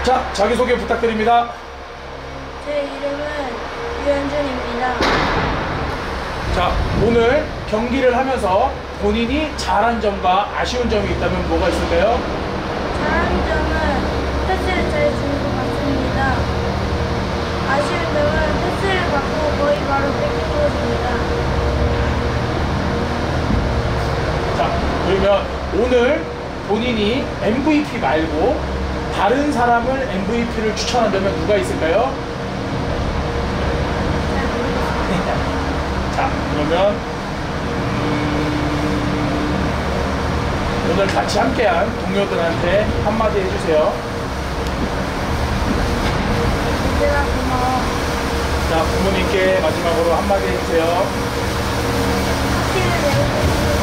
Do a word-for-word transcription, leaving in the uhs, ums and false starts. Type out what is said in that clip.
자, 자기소개 부탁드립니다. 제 이름은 유현준입니다. 자, 오늘 경기를 하면서 본인이 잘한 점과 아쉬운 점이 있다면 뭐가 있을까요? 잘하는 점은 패스를 잘 주는 것 같습니다. 아쉬운 점은 패스를 받고 거의 바로 뺏긴 것입니다. 자, 그러면 오늘 본인이 엠브이피 말고 다른 사람을 엠브이피를 추천한다면 누가 있을까요? 잘 모르겠습니다. 자, 그러면 오늘 같이 함께한 동료들한테 한마디 해주세요. 얘들아 고마워. 자, 부모님께 마지막으로 한마디 해주세요. 학기를 내고